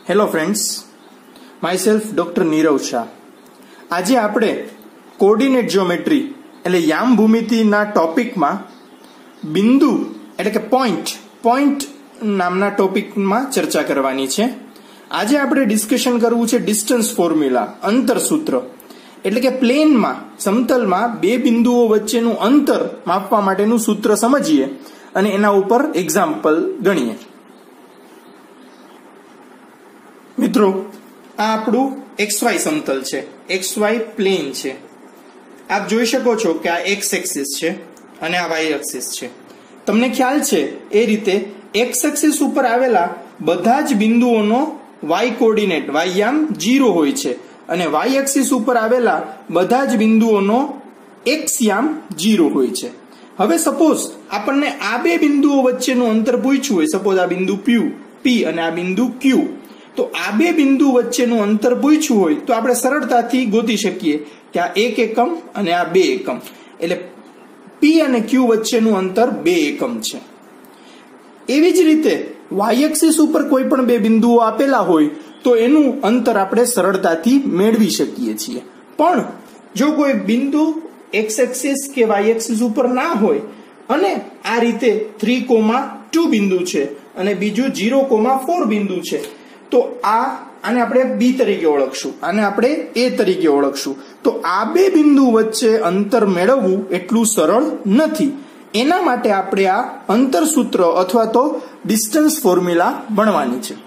Hello friends, myself doctor Nirav Shah. આજે આપણે coordinate geometry એટલે યામ ભૂમિતિના ટોપિકમાં બિંદુ એટલે કે પોઈન્ટ નામના ટોપિકમાં ચર્ચા કરવાની છે. આજે આપણે ડિસ્કશન કરવું છે ડિસ્ટન્સ ફોર્મ્યુલા, અંતર સૂત્ર. એટલે કે પ્લેનમાં, સમતલમાં બે બિંદુઓ વચ્ચેનું અંતર માપવા માટેનું સૂત્ર સમજીએ અને એના ઉપર એક્ઝામ્પલ ગણીએ. મિત્રો, આ આપણું XY સમતલ છે, XY પ્લેન છે. આપ જોઈ શકો છો કે આ X એક્સિસ છે અને આ Y એક્સિસ છે. તમને ખ્યાલ છે એ રીતે X એક્સિસ ઉપર આવેલા બધા જ બિંદુઓનો Y કોઓર્ડિનેટ Y યામ 0 હોય છે અને Y એક્સિસ ઉપર આવેલા બધા જ બિંદુઓનો X યામ 0 હોય છે. હવે સપોઝ આપણને આ બે બિંદુઓ વચ્ચેનું અંતર પૂછ્યું હોય, સપોઝ આ બિંદુ P અને આ બિંદુ Q, તો આ બે બિંદુ વચ્ચેનું અંતર પૂછ્યું હોય તો આપણે સરળતાથી ગોતી શકીએ કે આ 1 એકમ અને આ 2 એકમ, એટલે P અને Q વચ્ચેનું અંતર 2 એકમ છે. એવી જ રીતે Y એક્સિસ ઉપર કોઈ પણ બે બિંદુઓ આપેલા હોય તો એનું અંતર આપણે સરળતાથી મેળવી શકીએ છીએ. પણ જો કોઈ બિંદુ X એક્સિસ કે Y એક્સિસ ઉપર ના હોય અને આ રીતે 3,2 બિંદુ છે અને બીજું 0,4 બિંદુ છે, તો આને આપણે B તરીકે ઓળખશું, આને આપણે A તરીકે ઓળખશું. તો આ બે બિંદુ વચ્ચે અંતર મેળવવું એટલું સરળ નથી. એના માટે આપણે આ અંતર સૂત્ર અથવા તો ડિસ્ટન્સ ફોર્મ્યુલા ભણવાની છે.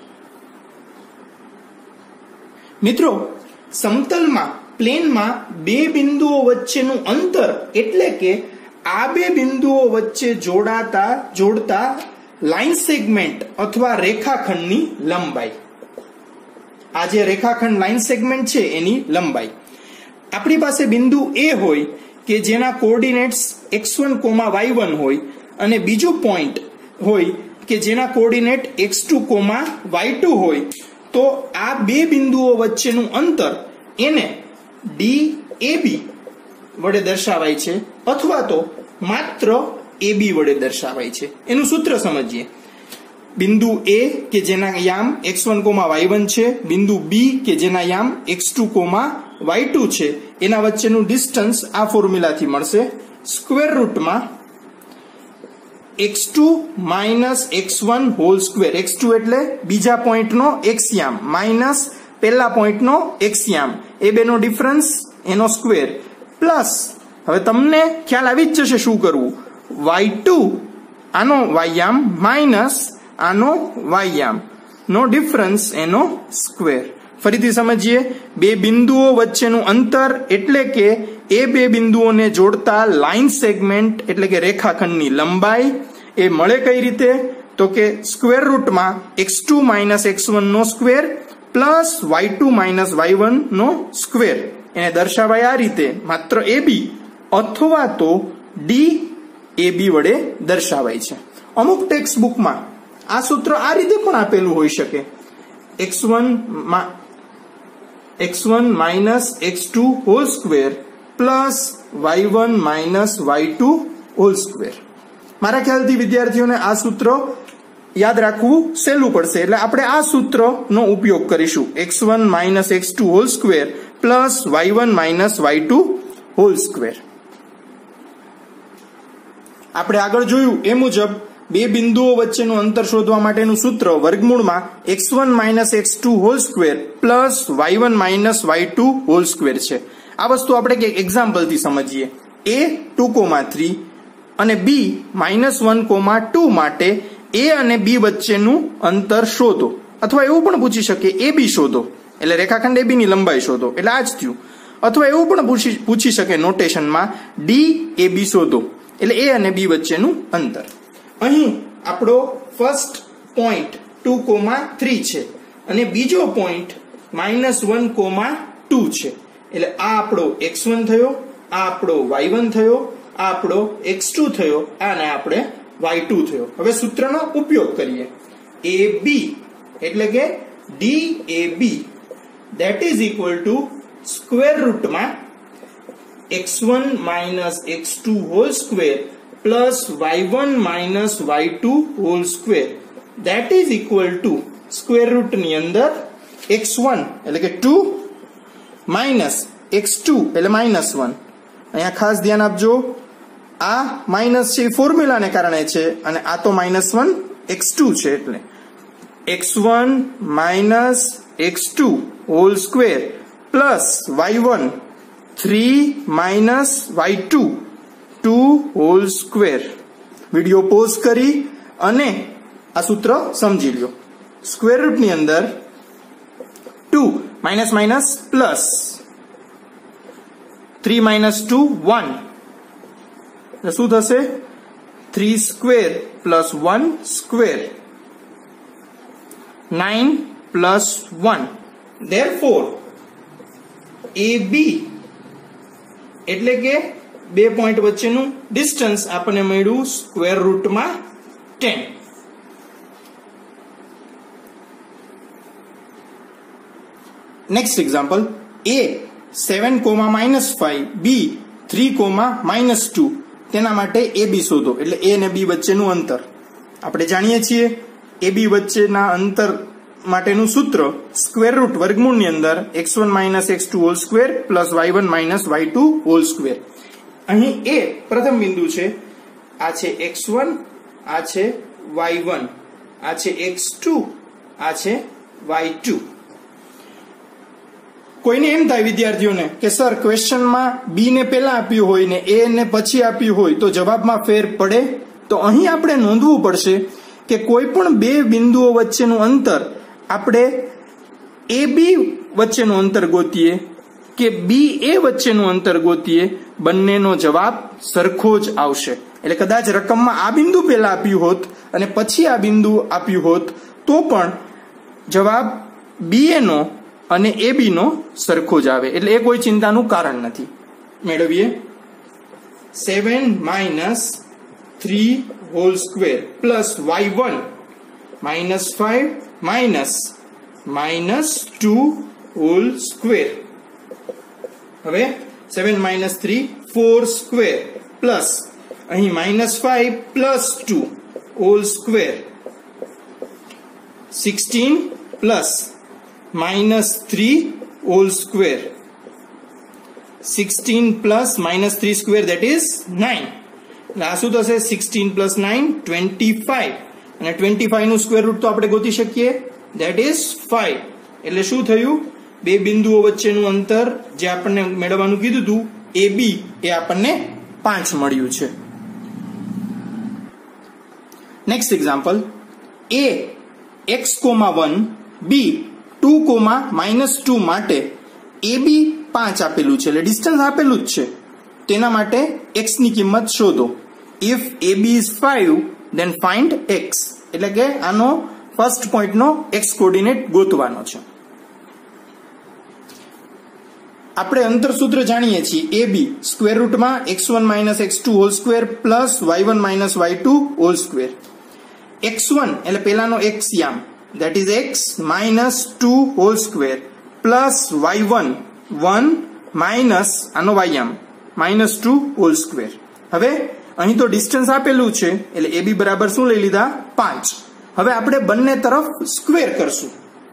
મિત્રો, સમતલમાં પ્લેનમાં બે બિંદુઓ વચ્ચેનું અંતર એટલે કે આ બે બિંદુઓ વચ્ચે જોડતા લાઈન સેગમેન્ટ અથવા રેખાખંડની લંબાઈ. આ જે રેખાખંડ લાઈન સેગમેન્ટ છે એની લંબાઈ. આપણી પાસે બિંદુ A હોય કે જેના કોઓર્ડિનેટ્સ x1, y1 હોય અને બીજું પોઈન્ટ હોય કે જેના કોઓર્ડિનેટ x2, y2 હોય, તો આ બે બિંદુઓ વચ્ચેનું અંતર એને DAB વડે દર્શાવાય છે અથવા તો માત્ર AB વડે દર્શાવાય છે. એનું સૂત્ર સમજીએ. બિંદુ A કે જેના યામ x1, y1 છે, બિંદુ B કે જેના યામ x2, y2 છે, એના વચ્ચેનું ડિસ્ટન્સ આ ફોર્મ્યુલાથી મળશે. સ્ક્વેર રૂટમાં x2 x1 whole square. x2 એટલે બીજા પોઈન્ટનો x યામ માઇનસ પહેલા પોઈન્ટનો x યામ, એ બેનો ડિફરન્સ એનો સ્ક્વેર, પ્લસ હવે તમને ખ્યાલ આવી જ જશે શું કરવું, y2 આનો y યામ માઇનસ આનો y યામ નો ડિફરન્સ એનો સ્ક્વેર. ફરીથી સમજીએ. બે બિંદુઓ વચ્ચેનું અંતર એટલે કે એ બે બિંદુઓને જોડતા લાઈન સેગમેન્ટ એટલે કે રેખાખંડની લંબાઈ એ મળે કઈ રીતે, તો કે સ્ક્વેર રૂટમાં x2 x1 નો સ્ક્વેર પ્લસ y2 y1 નો સ્ક્વેર. એને દર્શાવાય આ રીતે, માત્ર AB અથવા તો DAB વડે દર્શાવાય છે. અમુક ટેક્સ્ટ બુકમાં આ સૂત્ર આ રીતે પણ આપેલું હોઈ શકે, x1 x2 whole square plus y1 y2 whole square. મારા ખ્યાલથી વિદ્યાર્થીઓને આ સૂત્ર યાદ રાખવું સહેલું પડશે, એટલે આપણે આ સૂત્રનો ઉપયોગ કરીશું. x1 x2 whole square plus y1 y2 whole square. આપણે આગળ જોયું એ મુજબ બે બિંદુઓ વચ્ચેનું અંતર શોધવા માટેનું સૂત્ર વર્ગમૂળમાં x1 x2 whole square plus y1 y2 whole square છે. આ વસ્તુ આપણે એક એક્ઝામ્પલથી સમજીએ. A 2,3 અને B -1,2 માટે A અને B વચ્ચેનું અંતર શોધો, અથવા એવું પણ પૂછી શકે AB શોધો, એટલે રેખાખંડ AB ની લંબાઈ શોધો, એટલે આ જ થયું. અથવા એવું પણ પૂછી શકે નોટેશનમાં DAB શોધો, એટલે A અને B વચ્ચેનું અંતર. અહીં આપણો ફર્સ્ટ પોઈન્ટ 2,3 છે અને બીજો પોઈન્ટ -1,2 છે, એટલે આ આપણો x1 થયો, આ આપણો y1 થયો, આ આપણો x2 થયો અને આપણે y2 થયો. હવે સૂત્રનો ઉપયોગ કરીએ. AB એટલે કે DAB that is equal to square રૂટમાં x1 x2 whole square plus y1 y2 whole square that is equal to square root ની અંદર x1 એટલે કે 2 માઇનસ x2 એટલે -1. અહીંયા ખાસ ધ્યાન આપજો, આ માઇનસ છે એ ફોર્મ્યુલાને કારણે છે અને આ તો -1 x2 છે, એટલે x1 minus x2 whole square plus y1 3 minus y2 2 whole square. Video pause કરી અને આ સૂત્ર સમજી લ્યો. સ્ક્વેર રૂટ ની અંદર 2 માઇનસ માઇનસ પ્લસ 3 માઇનસ 2 1 એટલે શું થશે 3 square plus 1 square 9 plus 1. therefore AB એટલે કે બે પોઈન્ટ વચ્ચેનું ડિસ્ટન્સ આપણને મળ્યું સ્ક્વેર રૂટમાં 10. નેક્સ્ટ એક્ઝામ્પલ, A 7,-5 B 3,-2 તેના માટે AB શોધો. એટલે A અને B વચ્ચેનું અંતર આપણે જાણીએ છીએ. AB વચ્ચેના અંતર માટેનું સૂત્ર સ્ક્વેર રૂટ વર્ગમૂળની અંદર x1 - x2 whole square plus y1 - y2 whole square. અહીં A પ્રથમ બિંદુ છે, આ છે x1, આ છે y1, આ છે x2, આ છે y2. કોઈને એમ થાય વિદ્યાર્થીઓને કે સર ક્વેશ્ચનમાં B ને પહેલા આપ્યું હોય ને A ને પછી આપ્યું હોય તો જવાબમાં ફેર પડે? તો અહીં આપણે નોંધવું પડશે કે કોઈ પણ બે બિંદુઓ વચ્ચેનું અંતર આપણે AB વચ્ચેનું અંતર ગોતીએ કે BA વચ્ચેનું અંતર ગોતીએ, બંનેનો જવાબ સરખો જ આવશે. એટલે કદાચ રકમમાં આ બિંદુ પહેલા આપ્યું હોત અને પછી આ બિંદુ આપ્યું હોત તો પણ જવાબ BA નો અને AB નો સરખો જ આવે. એટલે એ કોઈ ચિંતાનું કારણ નથી. મેળવીએ 7 - 3 whole square plus y1 -5 -2 whole square. હવે 7 - 3 4 સ્ક્વેર પ્લસ અહીં -5 plus 2 whole square 16 plus -3 whole square 16 plus -3 square that is 9. એટલે આ શું થશે 16 પ્લસ 9 25 અને 25 નું સ્ક્વેર રૂટ તો આપણે ગોતી શકીએ that is 5. એટલે શું થયું, બે બિંદુઓ વચ્ચેનું અંતર જે આપણને મેળવવાનું કીધું હતું AB એ આપણને 5 મળ્યું છે. Next example, A x,1 B 2,-2 માટે AB 5 આપેલું છે, એટલે ડિસ્ટન્સ આપેલું જ છે. તેના માટે x ની કિંમત શોધો. if AB is 5 then find x. એટલે કે આનો ફર્સ્ટ પોઈન્ટનો x કોઓર્ડિનેટ ગોતવાનો છે. આપણે અંતર સૂત્ર જાણીએ છીએ AB સ્ક્વેર રૂટમાં x1 - x2 whole square plus y1 - y2 whole square. x1 એટલે પહેલાનો x યામ that is x -2 whole square plus y1 1 minus આનો y યામ -2 હોલ સ્ક્વેર. હવે અહીં તો ડિસ્ટન્સ આપેલું છે એટલે AB બરાબર શું લઈ લીધા 5. હવે આપણે બંને તરફ સ્ક્વેર કરશું.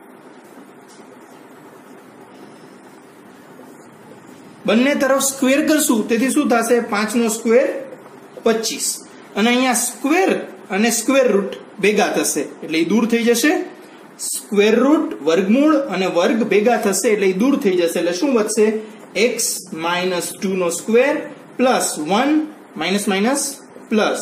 બંને તરફ સ્ક્વેર કરશું તેથી શું થશે 5 નો સ્ક્વેર 25 અને અહીંયા સ્ક્વેર અને સ્ક્વેર રૂટ ભેગા થશે એટલે એ દૂર થઈ જશે. સ્ક્વેર રૂટ વર્ગમૂળ અને વર્ગ ભેગા થશે એટલે એ દૂર થઈ જશે. એટલે શું વધશે x -2 નો સ્ક્વેર પ્લસ 1 માઇનસ પ્લસ.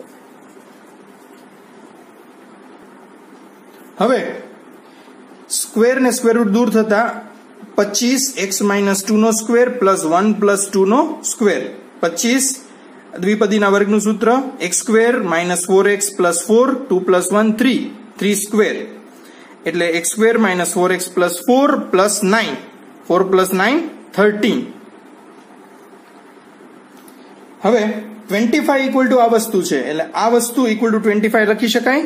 હવે સ્ક્વેર ને સ્ક્વેર રૂટ દૂર થતા 25 x -2 નો સ્ક્વેર પ્લસ 1 પ્લસ 2 નો સ્ક્વેર 25 દ્વિપદીના વર્ગનું સૂત્ર x square -4x plus 4 2 plus 1 3 square એટલે x square -4x plus 4 plus 9 4 plus 9 13. હવે 25 ઇક્વલ ટુ આ વસ્તુ છે એટલે આ વસ્તુ ઇક્વલ ટુ 25 લખી શકાય.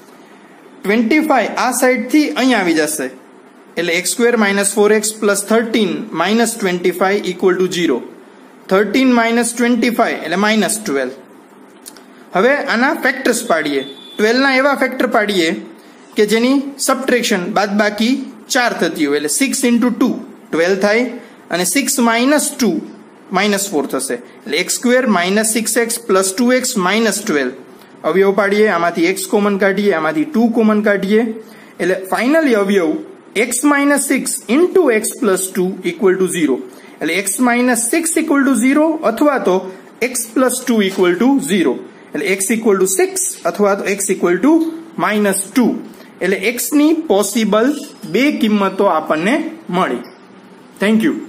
25 આ સાઈડ થી અહીં આવી જશે એટલે x square -4x plus 13 -25 equal to 0. 13 -25 એટલે -12. હવે આના ફેક્ટર્સ પાડીએ 12 ના એવા ફેક્ટર પાડીએ કે જેની સબટ્રેક્શન બાદબાકી 4 થતી હોય, એટલે 6 into 2 12 થાય અને 6 minus 2 -4 થશે, એટલે x² - 6x + 2x - 12 અવયવ પાડીએ, આમાંથી x કોમન કાઢીએ, આમાંથી 2 કોમન કાઢીએ, એટલે ફાઇનલી અવયવ x - 6 into x + 2 = 0, એટલે x - 6 = 0 અથવા તો x + 2 = 0, એટલે x = 6 અથવા તો x = -2, એટલે x ની પોસિબલ બે કિંમતો આપણને મળી. Thank you.